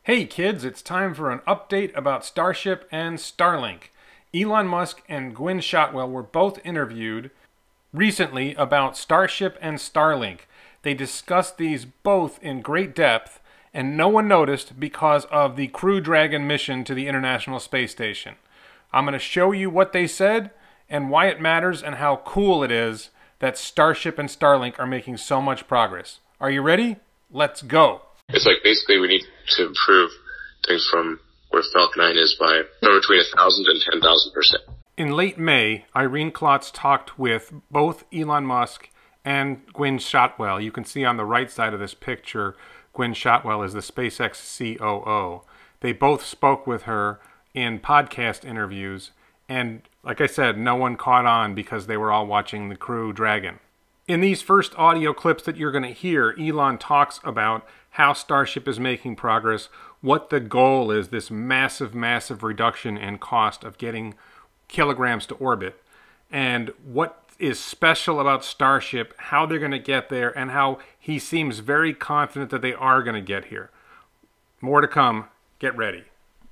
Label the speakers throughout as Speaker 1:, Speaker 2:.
Speaker 1: Hey kids, it's time for an update about Starship and Starlink. Elon Musk and Gwynne Shotwell were both interviewed recently about Starship and Starlink. They discussed these both in great depth, and no one noticed because of the Crew Dragon mission to the International Space Station. I'm going to show you what they said and why it matters and how cool it is that Starship and Starlink are making so much progress. Are you ready? Let's go.
Speaker 2: It's like basically we need to improve things from where Falcon 9 is by somewhere between 1,000 and 10,000%.
Speaker 1: In late May, Irene Klotz talked with both Elon Musk and Gwynne Shotwell. You can see on the right side of this picture, Gwynne Shotwell is the SpaceX COO. They both spoke with her in podcast interviews, and like I said, no one caught on because they were all watching the Crew Dragon. In these first audio clips that you're going to hear, Elon talks about how Starship is making progress, what the goal is, this massive, massive reduction in cost of getting kilograms to orbit, and what is special about Starship, how they're going to get there, and how he seems very confident that they are going to get here. More to come. Get ready.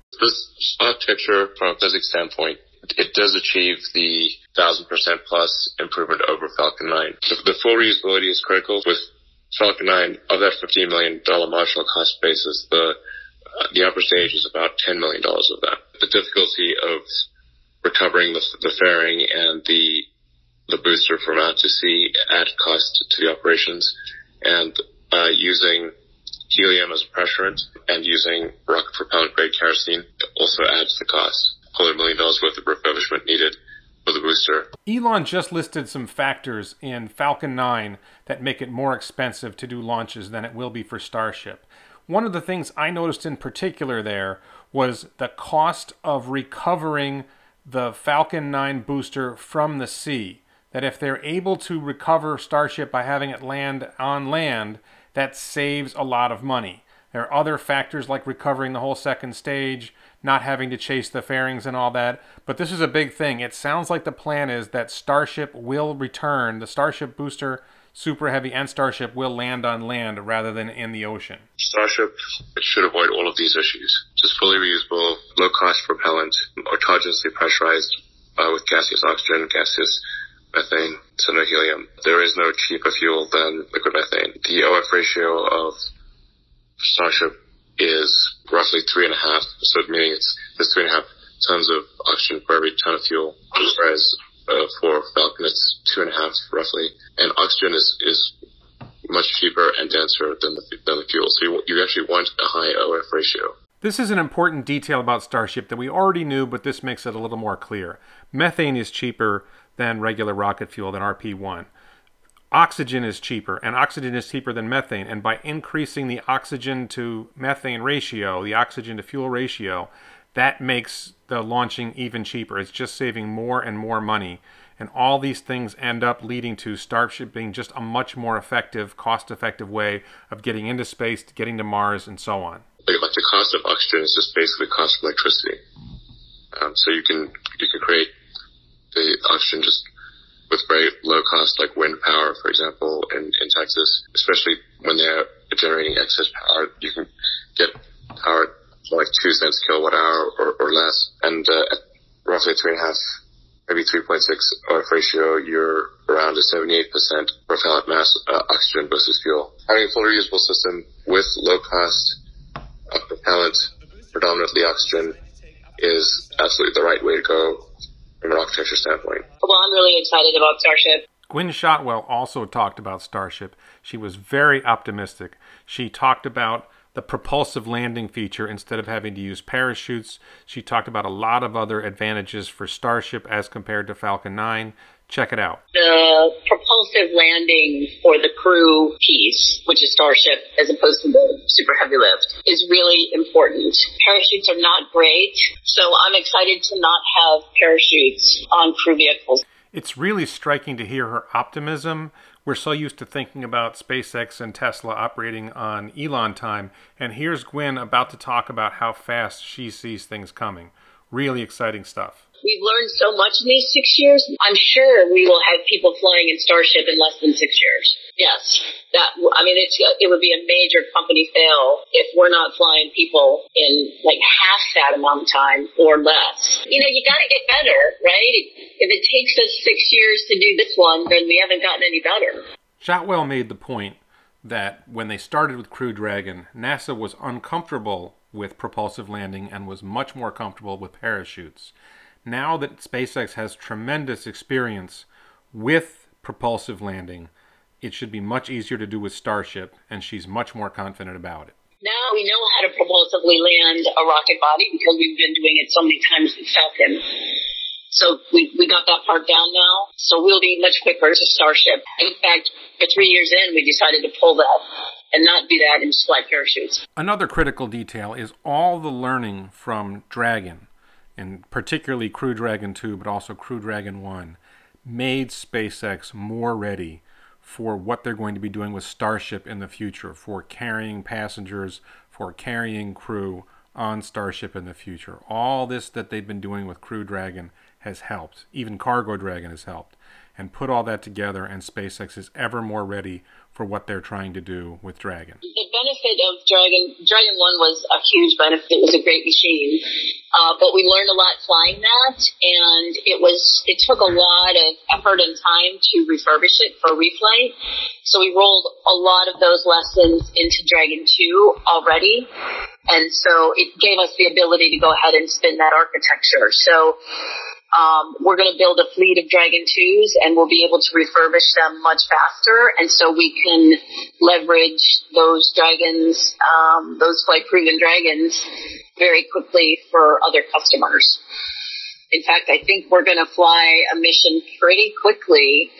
Speaker 2: This picture, from a physics standpoint, it does achieve the 1,000% plus improvement over Falcon 9. The full reusability is critical. With Falcon 9, of that $15 million marginal cost basis, the upper stage is about $10 million of that. The difficulty of recovering the fairing and the booster from out to sea add cost to the operations, and using helium as a pressurant and using rocket propellant grade kerosene also adds the cost. $100 million worth of refurbishment needed for the booster.
Speaker 1: Elon just listed some factors in Falcon 9 that make it more expensive to do launches than it will be for Starship. One of the things I noticed in particular there was the cost of recovering the Falcon 9 booster from the sea. That if they're able to recover Starship by having it land on land, that saves a lot of money. There are other factors like recovering the whole second stage, not having to chase the fairings and all that, but this is a big thing. It sounds like the plan is that Starship will return, the Starship booster, Super Heavy, and Starship will land on land rather than in the ocean.
Speaker 2: Starship should avoid all of these issues. Just fully reusable, low-cost propellant, autogenously pressurized with gaseous oxygen, gaseous methane, so no helium. There is no cheaper fuel than liquid methane. The OF ratio of Starship is roughly 3.5, so meaning there's 3.5 tons of oxygen for every ton of fuel, whereas for Falcon it's 2.5 roughly, and oxygen is much cheaper and denser than the fuel, so you actually want a high OF ratio.
Speaker 1: This is an important detail about Starship that we already knew, but this makes it a little more clear. Methane is cheaper than regular rocket fuel, than RP-1. Oxygen is cheaper, and oxygen is cheaper than methane, and by increasing the oxygen to methane ratio, the oxygen to fuel ratio, that makes the launching even cheaper. It's just saving more and more money, and all these things end up leading to Starship being just a much more effective, cost-effective way of getting into space, getting to Mars, and so on.
Speaker 2: Like the cost of oxygen is just basically the cost of electricity. So you can create the oxygen just with very low cost, like wind power, for example, in Texas, especially when they're generating excess power. You can get power for like 2 cents kilowatt hour or less. And at roughly 3.5, maybe 3.6 OF ratio, you're around a 78% propellant mass oxygen versus fuel. Having a fully reusable system with low cost propellant, predominantly oxygen, is absolutely the right way to go from an architecture standpoint.
Speaker 3: Well, I'm really excited about Starship.
Speaker 1: Gwynne Shotwell also talked about Starship. She was very optimistic. She talked about the propulsive landing feature instead of having to use parachutes. She talked about a lot of other advantages for Starship as compared to Falcon 9. Check it out.
Speaker 3: The propulsive landing for the crew piece, which is Starship, as opposed to the super heavy lift, is really important. Parachutes are not great, so I'm excited to not have parachutes on crew vehicles.
Speaker 1: It's really striking to hear her optimism. We're so used to thinking about SpaceX and Tesla operating on Elon time, and here's Gwynne about to talk about how fast she sees things coming. Really exciting stuff.
Speaker 3: we've learned so much in these 6 years. I'm sure we will have people flying in Starship in less than 6 years. Yes. It would be a major company fail if we're not flying people in like half that amount of time or less. You got to get better, right? If it takes us 6 years to do this one, then we haven't gotten any better.
Speaker 1: Shotwell made the point that when they started with Crew Dragon, NASA was uncomfortable with propulsive landing and was much more comfortable with parachutes. Now that SpaceX has tremendous experience with propulsive landing, it should be much easier to do with Starship, and she's much more confident about it.
Speaker 3: Now we know how to propulsively land a rocket body because we've been doing it so many times with Falcon. So we got that part down now. So we'll be much quicker to Starship. In fact, for 3 years in, we decided to pull that and not do that and just fly parachutes.
Speaker 1: Another critical detail is all the learning from Dragon, and particularly Crew Dragon 2, but also Crew Dragon 1, made SpaceX more ready for what they're going to be doing with Starship in the future, for carrying passengers, for carrying crew on Starship in the future. All this that they've been doing with Crew Dragon has helped. Even Cargo Dragon has helped. And put all that together, and SpaceX is ever more ready for what they're trying to do with Dragon.
Speaker 3: The benefit of Dragon 1 was a huge benefit. It was a great machine. But we learned a lot flying that, and it took a lot of effort and time to refurbish it for reflight. So we rolled a lot of those lessons into Dragon 2 already. And so it gave us the ability to go ahead and spin that architecture. So we're going to build a fleet of Dragon 2s, and we'll be able to refurbish them much faster. And so we can leverage those Dragons, those flight-proven Dragons, very quickly for other customers. In fact, I think we're going to fly a mission pretty quickly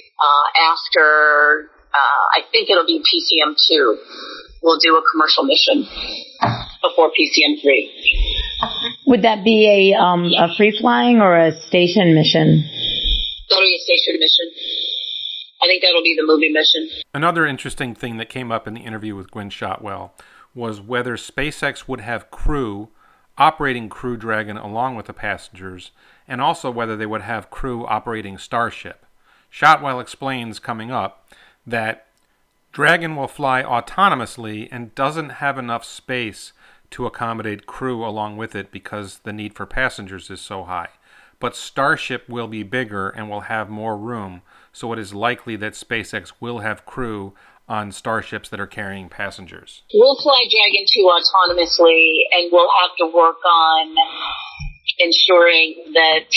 Speaker 3: after, I think it'll be PCM2. We'll do a commercial mission before PCM3.
Speaker 4: Would that be a free-flying or a station mission?
Speaker 3: That'll be a station mission. I think that'll be the movie mission.
Speaker 1: Another interesting thing that came up in the interview with Gwynne Shotwell was whether SpaceX would have crew operating Crew Dragon along with the passengers, and also whether they would have crew operating Starship. Shotwell explains coming up that Dragon will fly autonomously and doesn't have enough space to accommodate crew along with it because the need for passengers is so high. But Starship will be bigger and will have more room, so it is likely that SpaceX will have crew on Starships that are carrying passengers.
Speaker 3: We'll fly Dragon 2 autonomously, and we'll have to work on ensuring that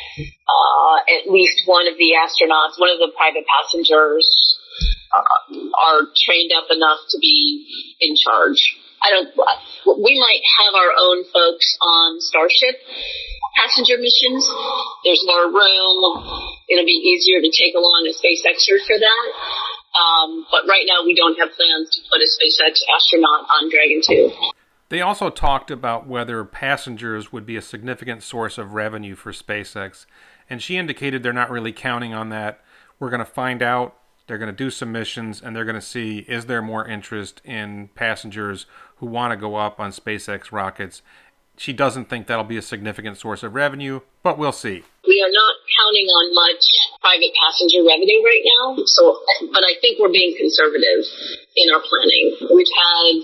Speaker 3: at least one of the astronauts, one of the private passengers, are trained up enough to be in charge. We might have our own folks on Starship passenger missions. There's more room. It'll be easier to take along a SpaceXer for that. But right now we don't have plans to put a SpaceX astronaut on Dragon 2.
Speaker 1: They also talked about whether passengers would be a significant source of revenue for SpaceX, and she indicated they're not really counting on that. We're going to find out. They're going to do some missions, and they're going to see, is there more interest in passengers who want to go up on SpaceX rockets. She doesn't think that'll be a significant source of revenue, but we'll see.
Speaker 3: We are not counting on much private passenger revenue right now, but I think we're being conservative in our planning. We've had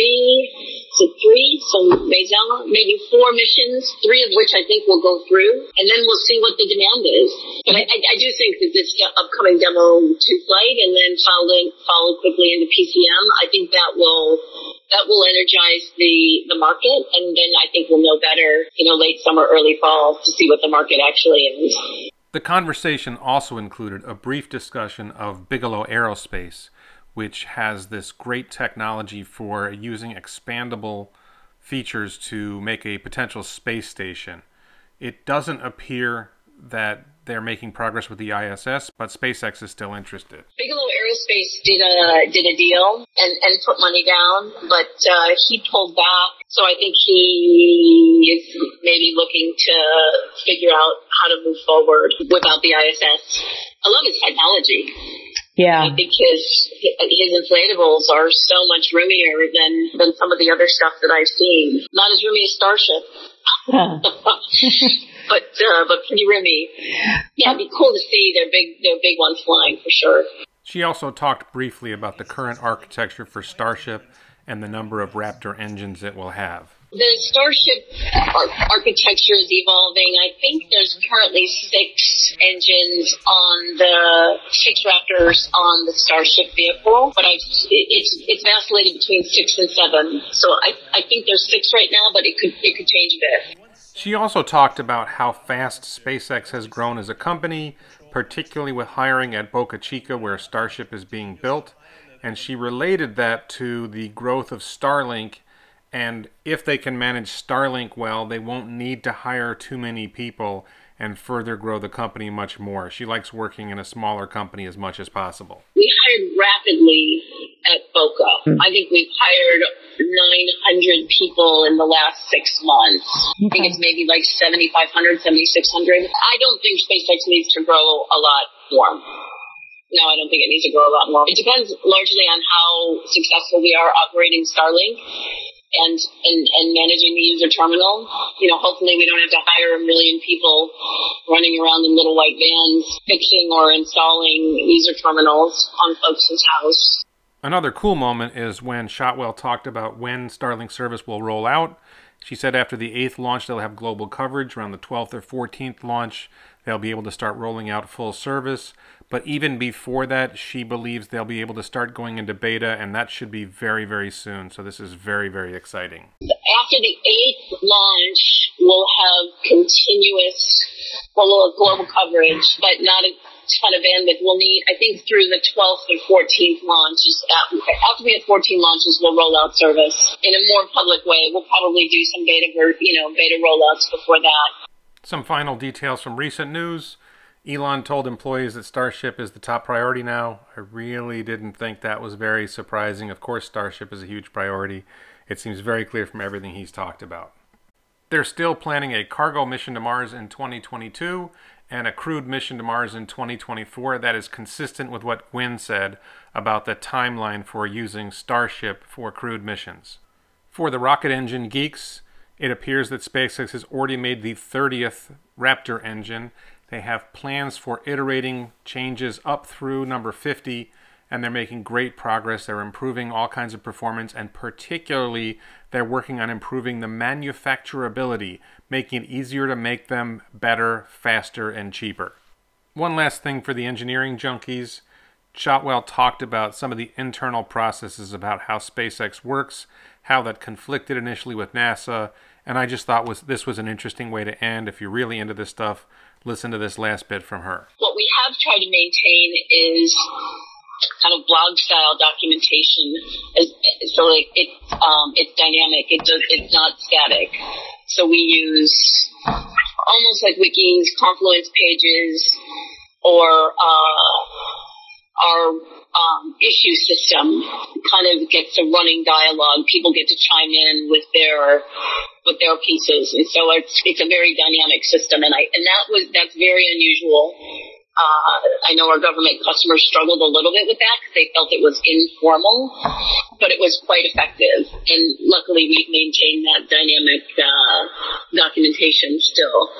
Speaker 3: maybe 4 missions, 3 of which I think will go through, and then we'll see what the demand is. But I do think that this upcoming Demo 2 flight and then follow quickly into PCM, I think that will energize the market, and then I think we'll know better, late summer, early fall, to see what the market actually is.
Speaker 1: The conversation also included a brief discussion of Bigelow Aerospace, which has this great technology for using expandable features to make a potential space station. It doesn't appear that they're making progress with the ISS, but SpaceX is still interested.
Speaker 3: Bigelow Aerospace did a deal and put money down, but he pulled back. So I think he is maybe looking to figure out how to move forward without the ISS. I love his technology.
Speaker 4: Yeah.
Speaker 3: I think his inflatables are so much roomier than some of the other stuff that I've seen. Not as roomy as Starship. but pretty roomy. Yeah, it'd be cool to see their big ones flying for sure.
Speaker 1: She also talked briefly about the current architecture for Starship and the number of Raptor engines it will have.
Speaker 3: The Starship architecture is evolving. I think there's currently 6 engines on the 6 Raptors on the Starship vehicle, but it's vacillated between 6 and 7. So I think there's 6 right now, but it could change a bit.
Speaker 1: She also talked about how fast SpaceX has grown as a company, particularly with hiring at Boca Chica where Starship is being built, and she related that to the growth of Starlink. And if they can manage Starlink well, they won't need to hire too many people and further grow the company much more. She likes working in a smaller company as much as possible.
Speaker 3: We hired rapidly at Boca. I think we've hired 900 people in the last 6 months. Okay. I think it's maybe like 7,500, 7,600. I don't think SpaceX needs to grow a lot more. No, I don't think it needs to grow a lot more. It depends largely on how successful we are operating Starlink and managing the user terminal. You know, hopefully we don't have to hire 1 million people running around in little white vans fixing or installing user terminals on folks' house.
Speaker 1: Another cool moment is when Shotwell talked about when Starlink service will roll out. She said after the 8th launch, they'll have global coverage. Around the 12th or 14th launch, they'll be able to start rolling out full service. But even before that, she believes they'll be able to start going into beta, and that should be very, very soon. So this is very, very exciting.
Speaker 3: After the 8th launch, we'll have global coverage, but not a ton of bandwidth. We'll need, I think, through the 12th and 14th launches. After we have 14 launches, we'll roll out service in a more public way. We'll probably do some beta rollouts before that.
Speaker 1: Some final details from recent news. Elon told employees that Starship is the top priority now. I really didn't think that was very surprising. Of course, Starship is a huge priority. It seems very clear from everything he's talked about. They're still planning a cargo mission to Mars in 2022 and a crewed mission to Mars in 2024. That is consistent with what Gwynne said about the timeline for using Starship for crewed missions. For the rocket engine geeks, it appears that SpaceX has already made the 30th Raptor engine. They have plans for iterating changes up through number 50, and they're making great progress. They're improving all kinds of performance, and particularly they're working on improving the manufacturability, making it easier to make them better, faster, and cheaper. One last thing for the engineering junkies. Shotwell talked about some of the internal processes about how SpaceX works, how that conflicted initially with NASA, and I just thought this was an interesting way to end. If you're really into this stuff, listen to this last bit from her.
Speaker 3: What we have tried to maintain is kind of blog-style documentation. So like it's dynamic. It's not static. So we use almost like wikis, Confluence pages, or our issue system kind of gets a running dialogue. People get to chime in with their pieces, and so it's a very dynamic system, and that's very unusual. I know our government customers struggled a little bit with that because they felt it was informal, but it was quite effective, and luckily we've maintained that dynamic documentation still.